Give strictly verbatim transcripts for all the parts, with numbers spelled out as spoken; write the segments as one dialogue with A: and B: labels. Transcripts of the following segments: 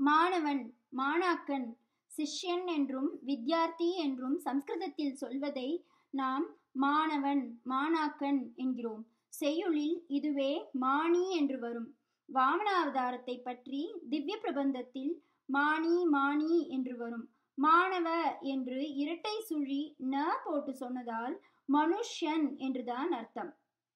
A: மாணவன், மாணாக்கன், சிஷ்யன் என்றும் வித்யார்த்தி என்றும் சம்ஸ்கிருதத்தில் சொல்வதை நாம் மாணவன், மாணாக்கன் என்கிறோம். செய்யுளில் இதுவே மாணி என்று வரும். வாமனாவதாரத்தை பற்றி திவ்ய பிரபந்தத்தில் மாணி மாணி என்று வரும். மாணவ என்று இரட்டை சுழி ந போட்டு சொன்னதால் மனுஷ்யன் என்றுதான் அர்த்தம்.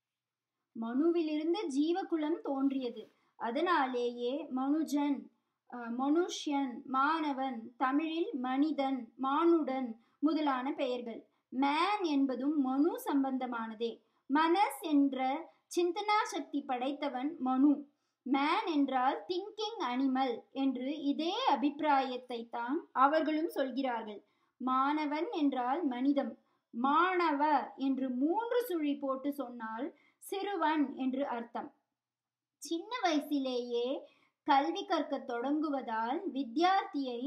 A: மனுவிலிருந்து ஜீவகுலம் தோன்றியது. அதனாலேயே மனுஜன், மனுஷ்யன், மாணவன், தமிழில் மனிதன், மானுடன் முதலான பெயர்கள். மேன் என்பதும் மனு சம்பந்தமானதே. மனஸ் என்ற சிந்தனா சக்தி படைத்தவன் மனு. மேன் என்றால் திங்கிங் அனிமல் என்று இதே அபிப்பிராயத்தை தான் அவர்களும் சொல்கிறார்கள். மாணவன் என்றால் மனிதம். மாணவ என்று மூன்று சுழி போட்டு சொன்னால் சிறுவன் என்று அர்த்தம். சின்ன வயசிலேயே கல்வி கற்க தொடங்குவதால் வித்யார்த்தியை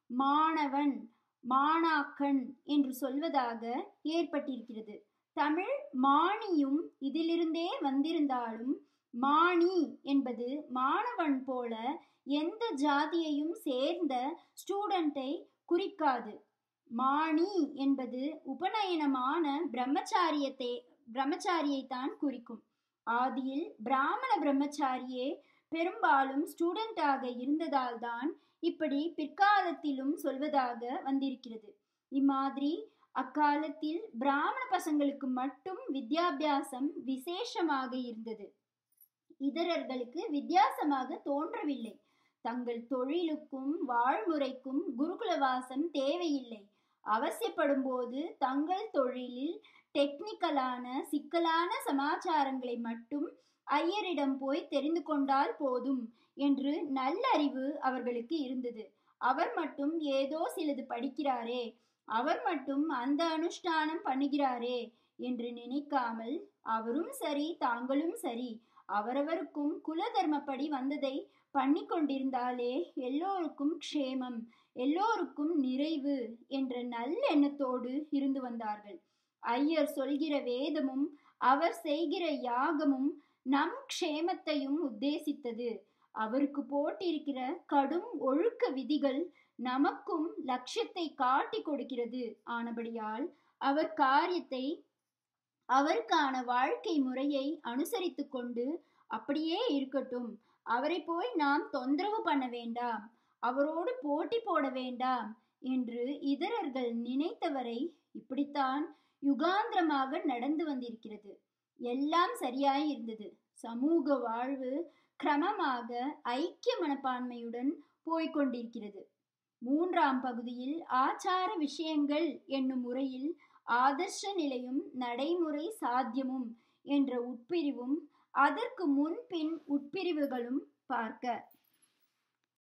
A: மாணவன், மாணாக்கன் என்று சொல்வதாக ஏற்பட்டிருக்கிறது. தமிழ் மாணியும் இதிலிருந்தே வந்திருந்தாலும் மாணி என்பது மாணவன் போல எந்த ஜாதியையும் சேர்ந்த ஸ்டூடெண்டை குறிக்காது. மாணி என்பது உபநயனமான பிரம்மச்சாரியத்தை பிரம்மச்சாரியைத்தான் குறிக்கும். ஆதியில் பிராமண பிரம்மச்சாரியே பெரும்பாலும் ஸ்டூடெண்டாக இருந்ததால் தான் இப்படி பிற்காலத்திலும் சொல்வதாக வந்திருக்கிறது. இம்மாதிரி அக்காலத்தில் பிராமண பசங்களுக்கு மட்டும் வித்யாபியாசம் விசேஷமாக இருந்தது. இதரர்களுக்கு வித்தியாசமாக தோன்றவில்லை. தங்கள் தொழிலுக்கும் வாழ்முறைக்கும் குருகுலவாசம் தேவையில்லை. அவசியப்படும் போது தங்கள் தொழிலில் டெக்னிக்கலான சிக்கலான சமாச்சாரங்களை மட்டும் ஐயரிடம் போய் தெரிந்து கொண்டால் போதும் என்று நல்லறிவு அவர்களுக்கு இருந்தது. அவர் மட்டும் ஏதோ சிலது படிக்கிறாரே, அவர் மட்டும் அந்த அனுஷ்டானம் பண்ணுகிறாரே என்று நினைக்காமல் அவரும் சரி தாங்களும் சரி அவரவருக்கும் குல தர்மப்படி வந்ததை பண்ணி கொண்டிருந்தாலே எல்லோருக்கும் க்ஷேமம், எல்லோருக்கும் நிறைவு என்ற நல்லெண்ணத்தோடு இருந்து வந்தார்கள். ஐயர் சொல்கிற வேதமும் அவர் செய்கிற யாகமும் நம் க்ஷேமத்தையும் உத்தேசித்தது. அவருக்கு போட்டிருக்கிற கடும் ஒழுக்க விதிகள் நமக்கும் லட்சியத்தை காட்டி கொடுக்கிறது. ஆனபடியால் அவர் காரியத்தை, அவருக்கான வாழ்க்கை முறையை அனுசரித்து கொண்டு அப்படியே இருக்கட்டும். அவரை போய் நாம் தொந்தரவு பண்ண வேண்டாம், அவரோடு போட்டி போட வேண்டாம் என்று இதரர்கள் நினைத்தவரை இப்படித்தான் யுகாந்திரமாக நடந்து வந்திருக்கிறது. எல்லாம் சரியாய் இருந்தது. சமூக வாழ்வு கிரமமாக ஐக்கிய மனப்பான்மையுடன் போய்கொண்டிருக்கிறது. மூன்றாம் பகுதியில் ஆச்சார விஷயங்கள் என்னும் முறையில் ஆதர்ஷ நிலையும் நடைமுறை சாத்தியமும் என்ற உட்பிரிவும் அதற்கு முன்பின் உட்பிரிவுகளும் பார்க்க